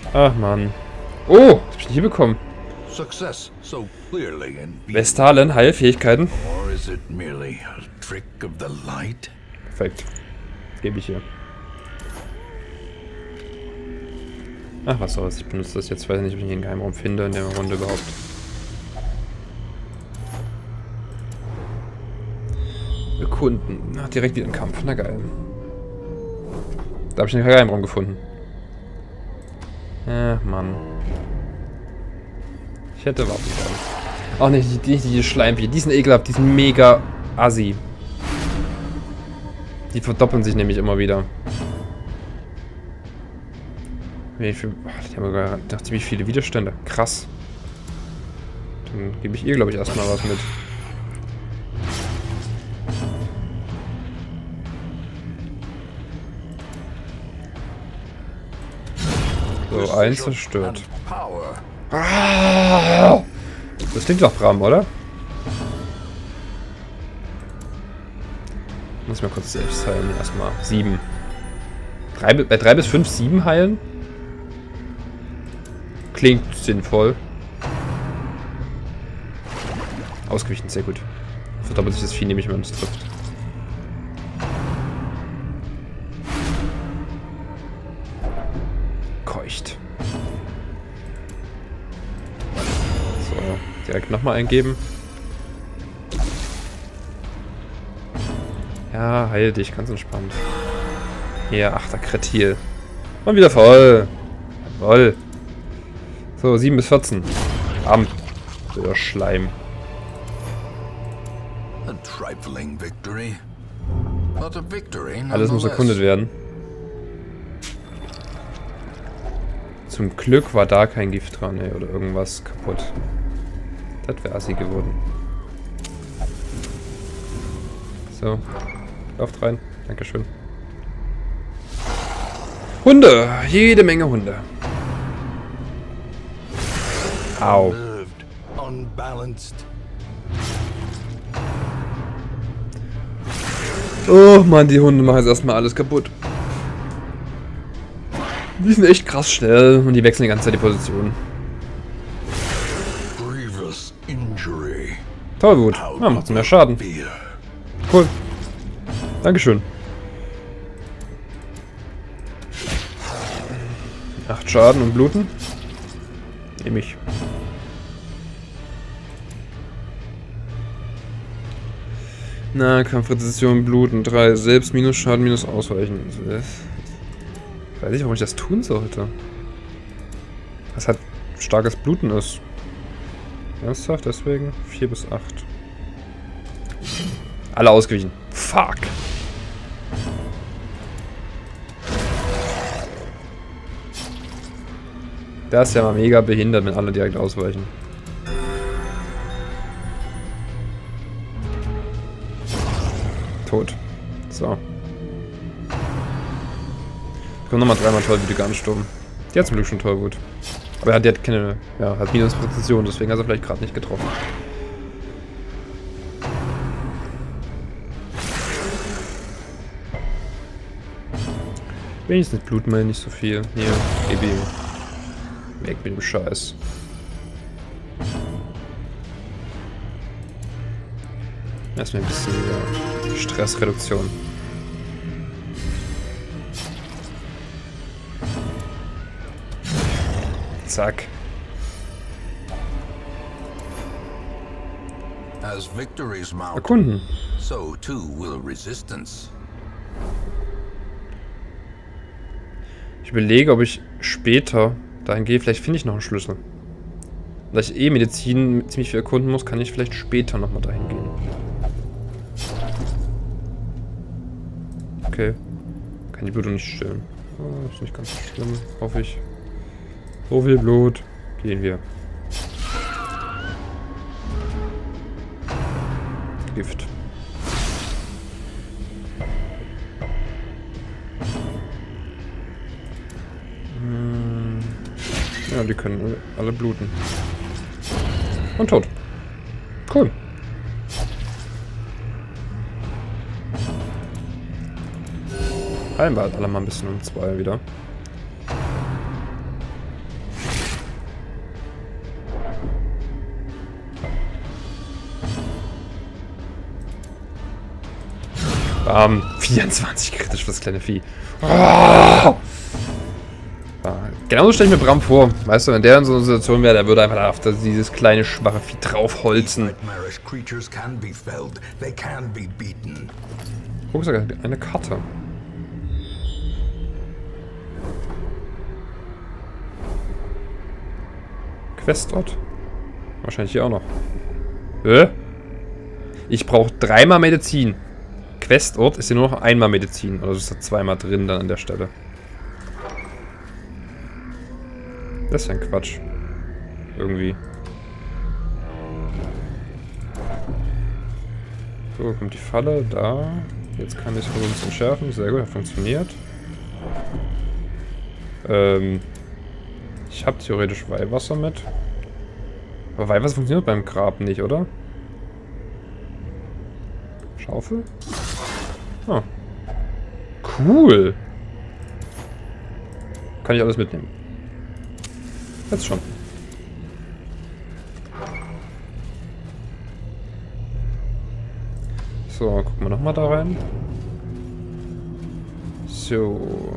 Ach man. Oh, was hab ich denn hier bekommen? Success so clearly in Vestalen, Heilfähigkeiten. or is it merely a trick of the light? Perfekt. Gebe ich hier. Ach, was soll's. Ich benutze das jetzt. Weiß nicht, ob ich hier einen Geheimraum finde in der Runde überhaupt. Bekunden. Ach, direkt wieder ein Kampf. Na geil. Da habe ich einen Geheimraum gefunden. Ach, Mann. Ich hätte warten sollen. Auch nicht die Schleimvieh. Die sind ekelhaft. Die sind mega assi. Die verdoppeln sich nämlich immer wieder. Die haben sogar ziemlich viele Widerstände. Krass. Dann gebe ich ihr, glaube ich, erstmal was mit. So, eins zerstört. Ah! Das klingt doch Bram, oder? Muss ich mal kurz selbst heilen. Erstmal 7. Bei 3 bis 5 7 heilen? Klingt sinnvoll. Ausgewichen, sehr gut. Verdoppelt sich das Vieh nämlich, wenn man es trifft. Keucht. So, direkt nochmal eingeben. Ja, heil dich, ganz entspannt. Ja, 8er Kretil. Und wieder voll. Voll. So, 7 bis 14. Bam. Der Schleim. A trifling victory, but a victory Alles muss erkundet werden. Zum Glück war da kein Gift dran, ey, oder irgendwas kaputt. Das wäre assi geworden. So. Lauft rein. Dankeschön. Hunde! Jede Menge Hunde. Au. Oh Mann, die Hunde machen jetzt erstmal alles kaputt. Die sind echt krass schnell und die wechseln die ganze Zeit die Position. Tollwut. Ja, macht mehr Schaden. Cool. Dankeschön. 8 Schaden und Bluten. Nehme ich. Na, Kampfrezession, Bluten, 3. Selbst minus Schaden, minus Ausweichen. Ich weiß nicht, warum ich das tun sollte. Was halt starkes Bluten ist. Ernsthaft, deswegen 4 bis 8. Alle ausgewichen. Fuck. Das ist ja mal mega behindert, wenn alle direkt ausweichen. Tot. So. Ich komme nochmal 3-mal tollwütige ansturmen. Die hat zum Glück schon Tollwut. Aber die hat keine, ja, hat minus Präzision, deswegen hat er vielleicht gerade nicht getroffen. Wenigstens bluten wir nicht so viel. Hier, gib ihm. Weg mit dem Scheiß. Erstmal ein bisschen Stressreduktion. Zack. Erkunden. So too will resistance. Ich überlege, ob ich später dahin gehe. Vielleicht finde ich noch einen Schlüssel. Da ich eh Medizin ziemlich viel erkunden muss, kann ich vielleicht später nochmal dahin gehen. Okay. Kann die Blutung nicht stillen. Oh, ist nicht ganz so schlimm, hoffe ich. So viel Blut. Gehen wir. Gift. Ja, die können alle bluten. Und tot. Cool. Heilen wir halt alle mal ein bisschen um 2 wieder. Bam. 24 kritisch für das kleine Vieh. Oh! Genauso stelle ich mir Bram vor. Weißt du, wenn der in so einer Situation wäre, der würde einfach auf dieses kleine, schwache Vieh draufholzen. Guck, sogar eine Karte. Questort. Wahrscheinlich hier auch noch. Ich brauche 3-mal Medizin. Questort ist hier nur noch 1-mal Medizin. Oder ist da 2-mal drin dann an der Stelle. Das ist ja ein Quatsch. Irgendwie. So, kommt die Falle. Da. Jetzt kann ich versuchen zu entschärfen. Sehr gut, hat funktioniert. Ich habe theoretisch Weihwasser mit. Aber Weihwasser funktioniert beim Grab nicht, oder? Schaufel? Ah. Cool. Kann ich alles mitnehmen. Jetzt schon. So, gucken wir nochmal da rein. So.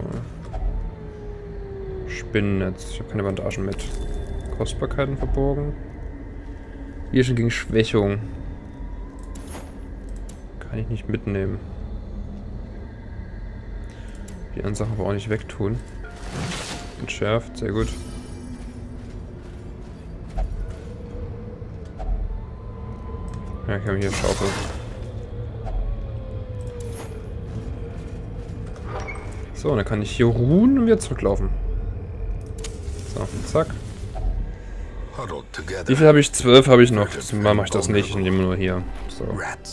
Spinnennetz. Ich habe keine Bandagen mit. Kostbarkeiten verborgen. Hier schon gegen Schwächung. Kann ich nicht mitnehmen. Die anderen Sachen aber auch nicht wegtun. Entschärft, sehr gut. Ja, ich habe hier Schaufel. So, und dann kann ich hier ruhen und wieder zurücklaufen. So, zack. Wie viel habe ich? 12 habe ich noch. Mal mache ich das nicht, ich nehme nur hier. So.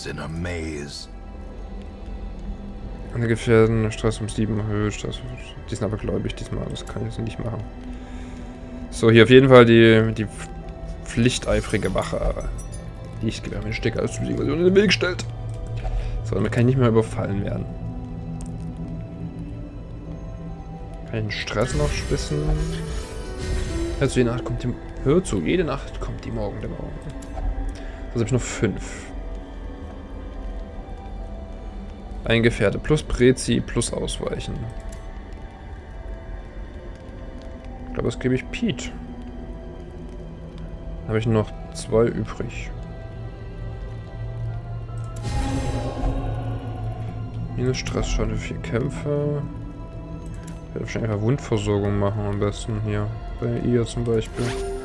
Eine Gefährden, Stress um 7 erhöht. Die sind aber gläubig diesmal, das kann ich jetzt nicht machen. So, hier auf jeden Fall die pflichteifrige Wache. Die ich gerne mit Stecker als Version in den Weg stellt. So, damit kann ich nicht mehr überfallen werden. Kann ich den Stress noch spissen? Hör zu, jede Nacht kommt die... Hör zu, jede Nacht kommt die Morgen der Morgen. Also habe ich noch 5. Ein Gefährte plus Prezi plus Ausweichen. Ich glaube, das gebe ich Pete. Dann habe ich noch 2 übrig. Minus Stressschaden für 4 Kämpfe. Ich werde wahrscheinlich einfach Wundversorgung machen am besten hier. Bei ihr zum Beispiel.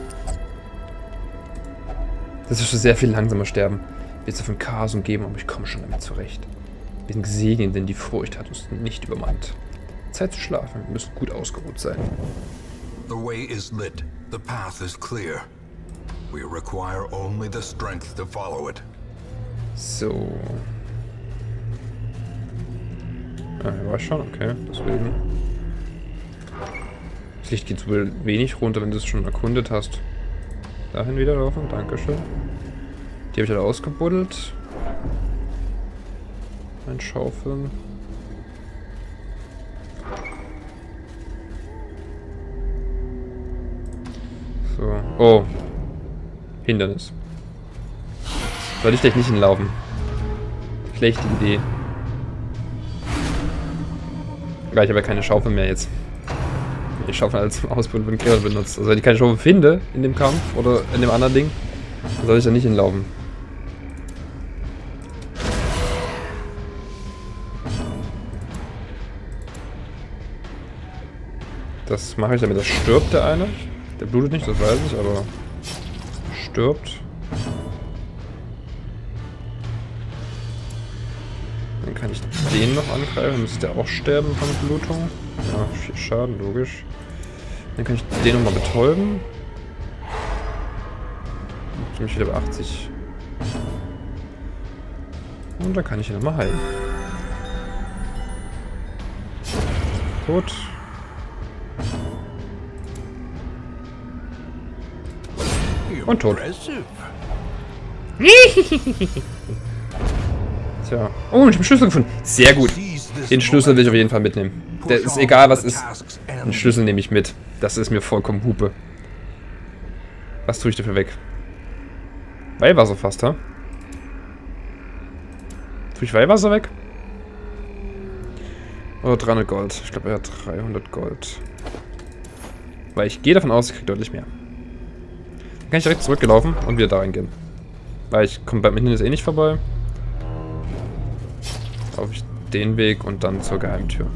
Das ist schon sehr viel langsamer sterben. Wird es von Chaos umgeben, aber ich komme schon damit zurecht. Wir sind gesegnet, denn die Furcht hat uns nicht übermannt. Zeit zu schlafen. Wir müssen gut ausgeruht sein. The way is lit. The path is clear. We require only the strength to follow it. So. Ah, er war schon, okay. Deswegen. Das Licht geht wohl wenig runter, wenn du es schon erkundet hast. Dahin wieder laufen, dankeschön. Die habe ich alle ausgebuddelt. Ein Schaufeln. So. Oh. Hindernis. Soll ich gleich nicht hinlaufen? Schlechte Idee. Ja, ich habe ja keine Schaufel mehr jetzt. Ich Schaufel als zum Ausbuddeln von Kehrer benutzt. Also wenn ich keine Schaufel finde in dem Kampf oder in dem anderen Ding, dann soll ich da nicht hinlaufen. Das mache ich, damit das stirbt, der eine. Der blutet nicht, das weiß ich, aber stirbt. Dann kann ich den noch angreifen, dann müsste der auch sterben von Blutung. Ja, 4 Schaden, logisch. Dann kann ich den nochmal betäuben. Dann bin ich wieder bei 80. Und dann kann ich ihn nochmal heilen. Tot. Und tot. Tja. Oh, ich habe einen Schlüssel gefunden. Sehr gut. Den Schlüssel will ich auf jeden Fall mitnehmen. Der ist egal, was ist. Den Schlüssel nehme ich mit. Das ist mir vollkommen Hupe. Was tue ich dafür weg? Weihwasser fast, ha? Tue ich Weihwasser weg? Oh, 300 Gold. Ich glaube, er hat 300 Gold. Weil ich gehe davon aus, ich kriege deutlich mehr. Dann kann ich direkt zurückgelaufen und wieder da reingehen. Weil ich komme beim Hindernis eh nicht vorbei. Laufe ich den Weg und dann zur Geheimtür.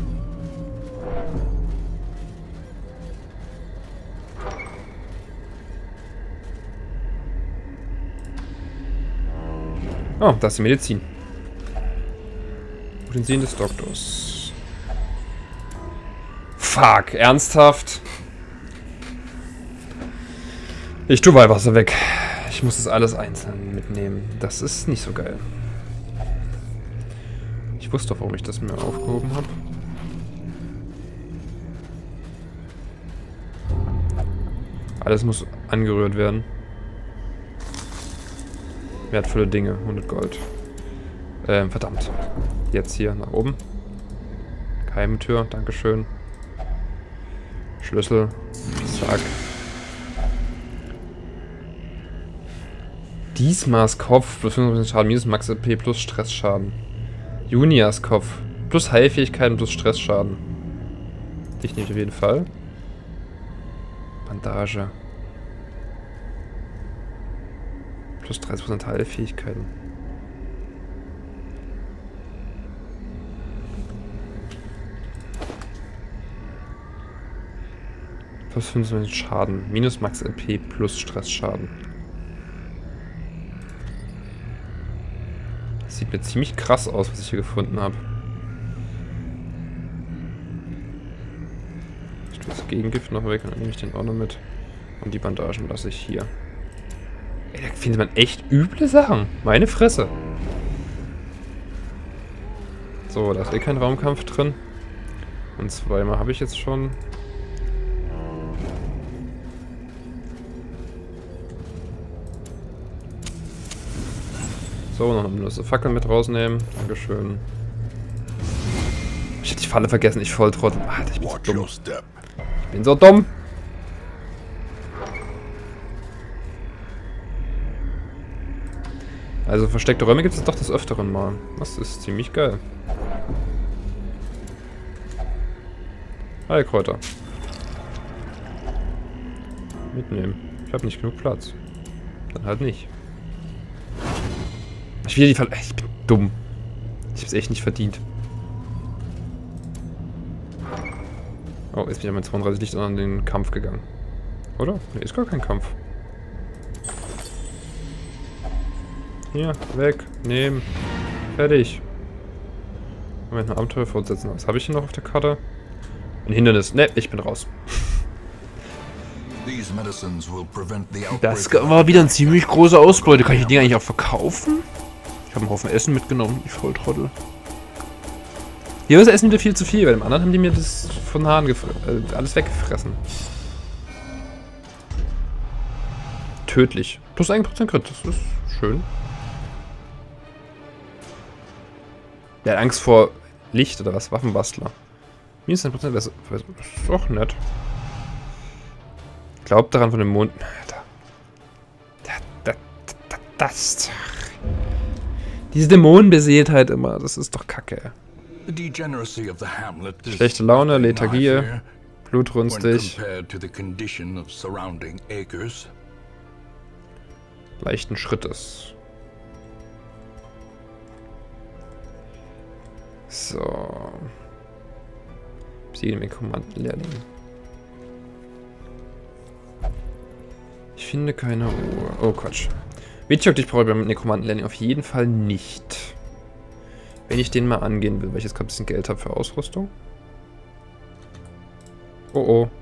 Oh, da ist die Medizin. Utensilien des Doktors. Fuck, ernsthaft? Ich tue Weihwasser weg. Ich muss das alles einzeln mitnehmen. Das ist nicht so geil. Ich wusste doch, warum ich das mir aufgehoben habe. Alles muss angerührt werden. Wertvolle Dinge, 100 Gold. Verdammt. Jetzt hier nach oben. Geheimtür, dankeschön. Schlüssel. Zack. Diesmas Kopf plus 5% Schaden, minus Max AP plus Stressschaden. Junias Kopf plus Heilfähigkeiten plus Stressschaden. Dich nehme ich auf jeden Fall. Bandage. Plus 30% Heilfähigkeiten. Plus 5% Schaden. Minus Max AP plus Stressschaden. Das sieht mir ziemlich krass aus, was ich hier gefunden habe. Ich tue das Gegengift noch weg und dann nehme ich den auch noch mit. Und die Bandagen lasse ich hier. Ey, da findet man echt üble Sachen. Meine Fresse. So, da ist eh kein Raumkampf drin. Und zweimal habe ich jetzt schon. So, noch eine Fackel mit rausnehmen. Dankeschön. Ich hätte die Falle vergessen, ich Volltrottel. Alter, ich bin so dumm. Ich bin so dumm. Also versteckte Räume gibt es doch des Öfteren mal. Das ist ziemlich geil. Heilkräuter. Mitnehmen. Ich habe nicht genug Platz. Dann halt nicht. Ich will die Falle. Ich bin dumm. Ich hab's echt nicht verdient. Oh, jetzt bin ich ja mit 32 Licht an den Kampf gegangen. Oder? Ne, ist gar kein Kampf. Hier, weg, nehmen. Fertig. Moment, ein Abenteuer fortsetzen. Was habe ich hier noch auf der Karte? Ein Hindernis. Ne, ich bin raus. Das war wieder ein ziemlich großer Ausbeute. Kann ich die Dinger eigentlich auch verkaufen? Ich habe einen Haufen Essen mitgenommen, ich Volltrottel. Hier ist das Essen wieder viel zu viel, weil im anderen haben die mir das von Haaren alles weggefressen. Tödlich. Plus 1% Crit, das ist schön. Der hat Angst vor Licht oder was? Waffenbastler. Minus 1%, das ist auch nett. Glaubt daran von dem Mond. Das. Diese Dämonenbeseeltheit immer, das ist doch Kacke. Schlechte Laune, Lethargie, blutrünstig. Leichten Schrittes. So. Besiegen wir Kommandenlehrling. Ich finde keine Ruhe. Oh Quatsch. Witchok, ich brauche beim Nekromanten-Lehrling auf jeden Fall nicht. Wenn ich den mal angehen will, weil ich jetzt gerade ein bisschen Geld habe für Ausrüstung. Oh oh.